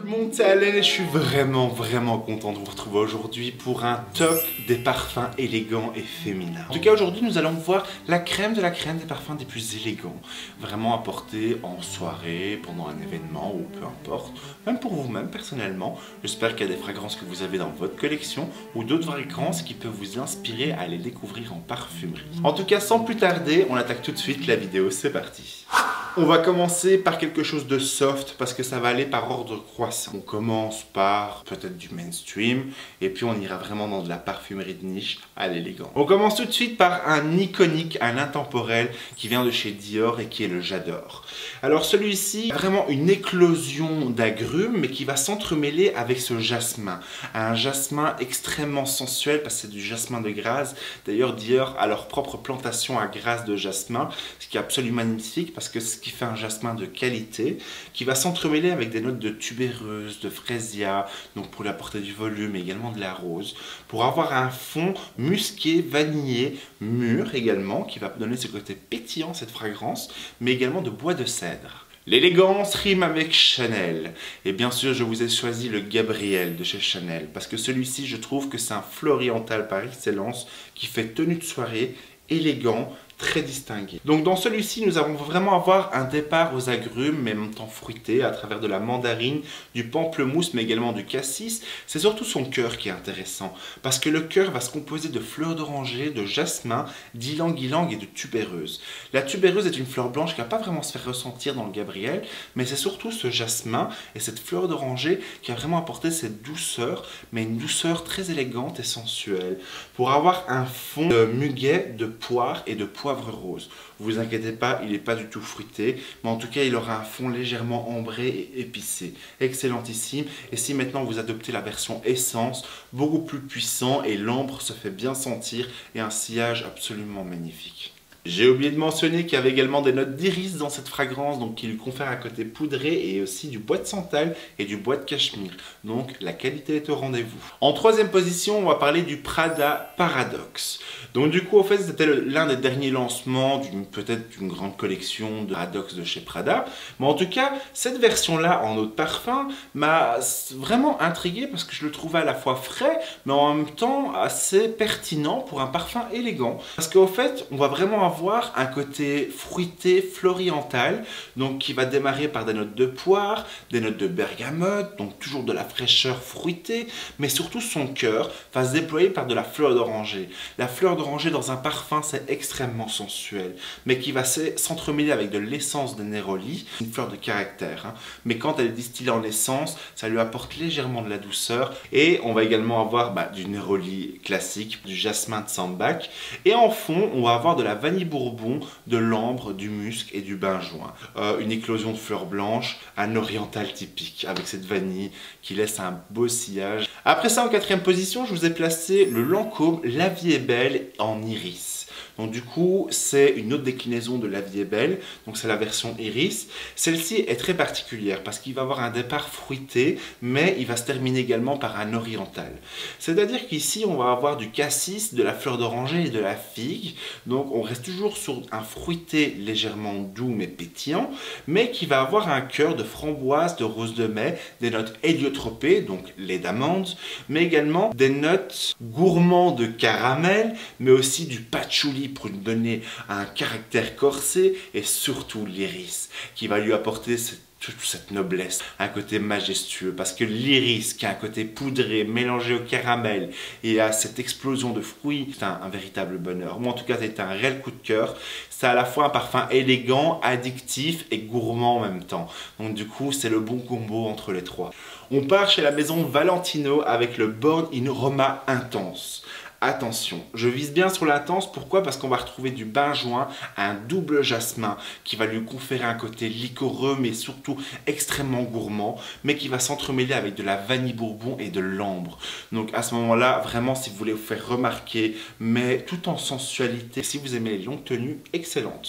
monde, c'est Alain et je suis vraiment content de vous retrouver aujourd'hui pour un top des parfums élégants et féminins. En tout cas, aujourd'hui, nous allons voir la crème de la crème des parfums des plus élégants. Vraiment apportés en soirée, pendant un événement ou peu importe. Même pour vous-même, personnellement. J'espère qu'il y a des fragrances que vous avez dans votre collection ou d'autres fragrances qui peuvent vous inspirer à les découvrir en parfumerie. En tout cas, sans plus tarder, on attaque tout de suite la vidéo. C'est parti. On va commencer par quelque chose de soft parce que ça va aller par ordre croissant. On commence par peut-être du mainstream et puis on ira vraiment dans de la parfumerie de niche à l'élégant. On commence tout de suite par un iconique, un intemporel qui vient de chez Dior et qui est le J'adore. Alors celui-ci, vraiment une éclosion d'agrumes mais qui va s'entremêler avec ce jasmin. Un jasmin extrêmement sensuel parce que c'est du jasmin de Grasse. D'ailleurs Dior a leur propre plantation à Grasse de jasmin, ce qui est absolument magnifique parce que ce qui fait un jasmin de qualité qui va s'entremêler avec des notes de tubéreuse, de frésia, donc pour lui apporter du volume et également de la rose, pour avoir un fond musqué, vanillé, mûr également, qui va donner ce côté pétillant, cette fragrance, mais également de bois de cèdre. L'élégance rime avec Chanel. Et bien sûr, je vous ai choisi le Gabriel de chez Chanel, parce que celui-ci, je trouve que c'est un floriental par excellence, qui fait tenue de soirée, élégant, très distingué. Donc dans celui-ci, nous allons vraiment avoir un départ aux agrumes, mais en même temps fruité, à travers de la mandarine, du pamplemousse, mais également du cassis. C'est surtout son cœur qui est intéressant, parce que le cœur va se composer de fleurs d'oranger, de jasmin, d'ylang-ylang et de tubéreuse. La tubéreuse est une fleur blanche qui ne va pas vraiment se faire ressentir dans le Gabriel, mais c'est surtout ce jasmin et cette fleur d'oranger qui a vraiment apporté cette douceur, mais une douceur très élégante et sensuelle, pour avoir un fond de muguet, de poire et de poivre rose. Vous inquiétez pas, il n'est pas du tout fruité, mais en tout cas il aura un fond légèrement ambré et épicé. Excellentissime. Et si maintenant vous adoptez la version essence, beaucoup plus puissant et l'ambre se fait bien sentir et un sillage absolument magnifique. J'ai oublié de mentionner qu'il y avait également des notes d'iris dans cette fragrance, donc qui lui confère un côté poudré et aussi du bois de santal et du bois de cachemire. Donc la qualité est au rendez-vous. En troisième position, on va parler du Prada Paradoxe. Donc du coup, en fait, c'était l'un des derniers lancements peut-être d'une grande collection de Paradoxe de chez Prada. Mais en tout cas, cette version-là en eau de parfum m'a vraiment intrigué parce que je le trouvais à la fois frais, mais en même temps assez pertinent pour un parfum élégant. Parce qu'au fait, on va vraiment avoir un côté fruité, floriental, donc qui va démarrer par des notes de poire, des notes de bergamote, donc toujours de la fraîcheur fruitée, mais surtout son cœur va se déployer par de la fleur d'oranger. La fleur d'oranger dans un parfum, c'est extrêmement sensuel, mais qui va s'entremêler avec de l'essence de néroli, une fleur de caractère, hein. Mais quand elle est distillée en essence, ça lui apporte légèrement de la douceur, et on va également avoir du néroli classique, du jasmin de sambac, et en fond, on va avoir de la vanille bourbon, de l'ambre, du musc et du benjoin. Une éclosion de fleurs blanches, un oriental typique avec cette vanille qui laisse un beau sillage. Après ça, en quatrième position, je vous ai placé le Lancôme La Vie est belle en iris. Donc du coup, c'est une autre déclinaison de La Vie est belle, donc c'est la version iris. Celle-ci est très particulière parce qu'il va avoir un départ fruité, mais il va se terminer également par un oriental. C'est-à-dire qu'ici, on va avoir du cassis, de la fleur d'oranger et de la figue. Donc on reste toujours sur un fruité légèrement doux mais pétillant, mais qui va avoir un cœur de framboise, de rose de mai, des notes héliotropées, donc lait d'amande, mais également des notes gourmands de caramel, mais aussi du patchouli pour lui donner un caractère corsé, et surtout l'iris qui va lui apporter toute cette noblesse, un côté majestueux, parce que l'iris qui a un côté poudré, mélangé au caramel et à cette explosion de fruits, c'est un véritable bonheur. Moi en tout cas, c'est un réel coup de cœur. C'est à la fois un parfum élégant, addictif et gourmand en même temps. Donc du coup, c'est le bon combo entre les trois. On part chez la maison Valentino avec le Born in Roma Intense. Attention, je vise bien sur l'intense, pourquoi? Parce qu'on va retrouver du benjoin, un double jasmin qui va lui conférer un côté liquoreux mais surtout extrêmement gourmand, mais qui va s'entremêler avec de la vanille bourbon et de l'ambre. Donc à ce moment-là, vraiment si vous voulez vous faire remarquer, mais tout en sensualité, si vous aimez les longues tenues, excellente.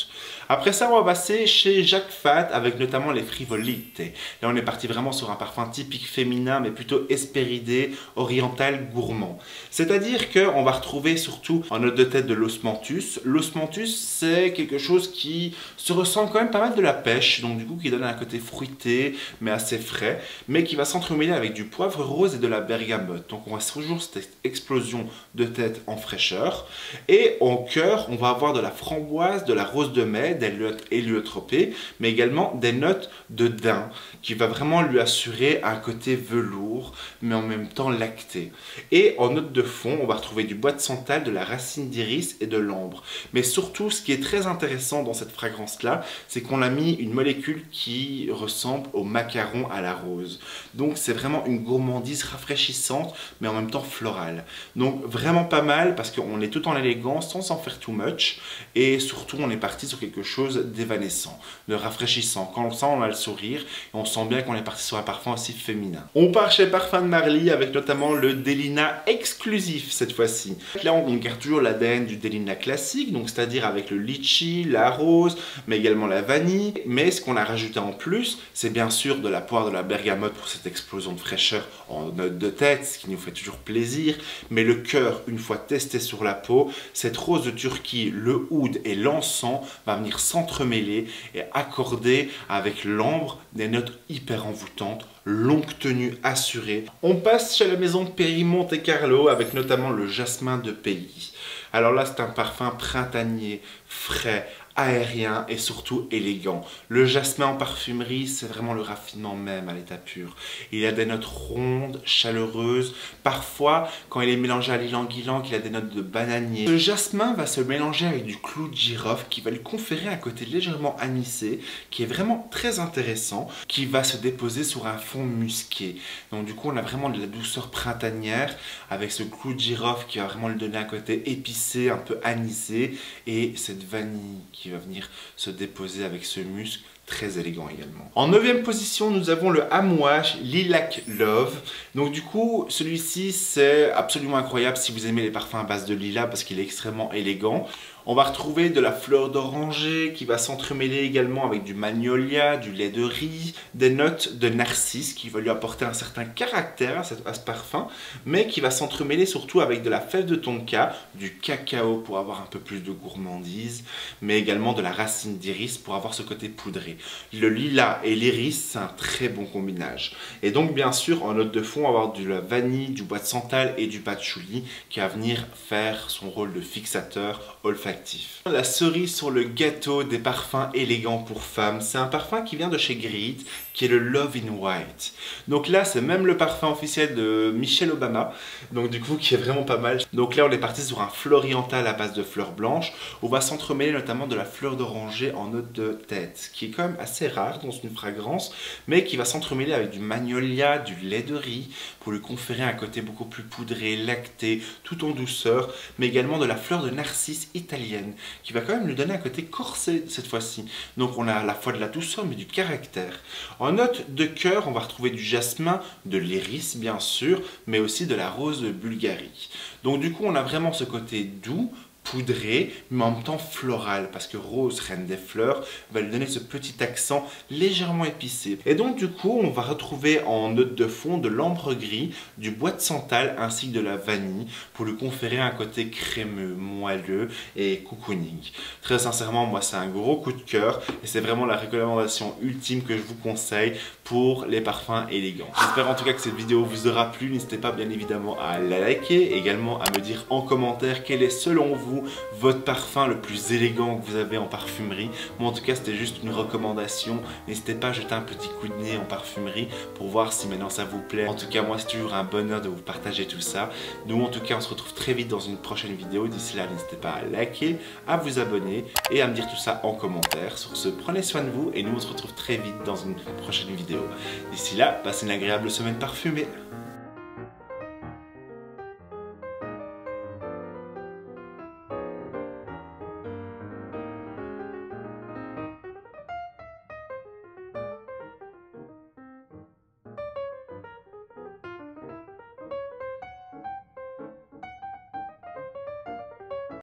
Après ça, on va passer chez Jacques Fat avec notamment les Frivolite. Là, on est parti vraiment sur un parfum typique féminin, mais plutôt hespéridé, oriental, gourmand. C'est-à-dire qu'on va retrouver surtout en note de tête de l'osmanthus. L'osmanthus, c'est quelque chose qui se ressent quand même pas mal de la pêche, donc du coup qui donne un côté fruité, mais assez frais, mais qui va s'entremêler avec du poivre rose et de la bergamote. Donc on va toujours cette explosion de tête en fraîcheur. Et en cœur, on va avoir de la framboise, de la rose de mai, des notes héliotropées, mais également des notes de daim, qui va vraiment lui assurer un côté velours, mais en même temps lacté. Et en note de fond, on va retrouver du bois de santal, de la racine d'iris et de l'ambre. Mais surtout, ce qui est très intéressant dans cette fragrance-là, c'est qu'on a mis une molécule qui ressemble au macaron à la rose. Donc c'est vraiment une gourmandise rafraîchissante, mais en même temps florale. Donc vraiment pas mal, parce qu'on est tout en élégance, sans en faire too much. Et surtout, on est parti sur quelque chose d'évanescent, de rafraîchissant. Quand on le sent, on a le sourire, et on sent bien qu'on est parti sur un parfum aussi féminin. On part chez Parfums de Marly avec notamment le Delina exclusif cette fois-ci. Là, on garde toujours l'ADN du Delina classique, donc c'est-à-dire avec le litchi, la rose, mais également la vanille. Mais ce qu'on a rajouté en plus, c'est bien sûr de la poire, de la bergamote pour cette explosion de fraîcheur en note de tête, ce qui nous fait toujours plaisir. Mais le cœur, une fois testé sur la peau, cette rose de Turquie, le oud et l'encens va venir s'entremêler et accorder avec l'ambre des notes hyper envoûtantes, longue tenue assurée. On passe chez la maison Perry Monte Carlo avec notamment le jasmin de pays. Alors là, c'est un parfum printanier, frais, aérien et surtout élégant. Le jasmin en parfumerie, c'est vraiment le raffinement même à l'état pur. Il a des notes rondes, chaleureuses. Parfois, quand il est mélangé à l'ylang-ylang, il a des notes de bananier. Ce jasmin va se mélanger avec du clou de girofle qui va lui conférer un côté légèrement anisé, qui est vraiment très intéressant, qui va se déposer sur un fond musqué. Donc du coup, on a vraiment de la douceur printanière avec ce clou de girofle qui va vraiment lui donner un côté épicé, un peu anisé, et cette vanille qui va venir se déposer avec ce musc très élégant également. En 9e position, nous avons le Amouage Lilac Love. Donc du coup, celui-ci, c'est absolument incroyable si vous aimez les parfums à base de lilas parce qu'il est extrêmement élégant. On va retrouver de la fleur d'oranger qui va s'entremêler également avec du magnolia, du lait de riz, des notes de narcisse qui va lui apporter un certain caractère à ce parfum, mais qui va s'entremêler surtout avec de la fève de tonka, du cacao pour avoir un peu plus de gourmandise, mais également de la racine d'iris pour avoir ce côté poudré. Le lilas et l'iris, c'est un très bon combinage. Et donc bien sûr, en note de fond, on va avoir de la vanille, du bois de santal et du patchouli qui va venir faire son rôle de fixateur olfactif. La cerise sur le gâteau des parfums élégants pour femmes, c'est un parfum qui vient de chez Greed, qui est le Love in White. Donc là, c'est même le parfum officiel de Michelle Obama, donc du coup qui est vraiment pas mal. Donc là, on est parti sur un floriental à base de fleurs blanches, où on va s'entremêler notamment de la fleur d'oranger en note de tête, qui est quand même assez rare dans une fragrance, mais qui va s'entremêler avec du magnolia, du lait de riz, pour lui conférer un côté beaucoup plus poudré, lacté, tout en douceur, mais également de la fleur de narcisse italienne, qui va quand même lui donner un côté corsé cette fois-ci. Donc on a à la fois de la douceur, mais du caractère. En note de cœur, on va retrouver du jasmin, de l'iris bien sûr, mais aussi de la rose de Bulgarie. Donc du coup, on a vraiment ce côté doux, poudré, mais en même temps floral, parce que rose, reine des fleurs, va lui donner ce petit accent légèrement épicé. Et donc du coup, on va retrouver en note de fond de l'ambre gris, du bois de santal ainsi que de la vanille, pour lui conférer un côté crémeux, moelleux et cocooning. Très sincèrement, moi c'est un gros coup de cœur, et c'est vraiment la recommandation ultime que je vous conseille pour les parfums élégants. J'espère en tout cas que cette vidéo vous aura plu, n'hésitez pas bien évidemment à la liker, également à me dire en commentaire quel est selon vous votre parfum le plus élégant que vous avez en parfumerie. Moi en tout cas c'était juste une recommandation, n'hésitez pas à jeter un petit coup de nez en parfumerie pour voir si maintenant ça vous plaît. En tout cas moi c'est toujours un bonheur de vous partager tout ça. Nous en tout cas on se retrouve très vite dans une prochaine vidéo, d'ici là n'hésitez pas à liker, à vous abonner et à me dire tout ça en commentaire. Sur ce, prenez soin de vous et nous on se retrouve très vite dans une prochaine vidéo. D'ici là, passez une agréable semaine parfumée.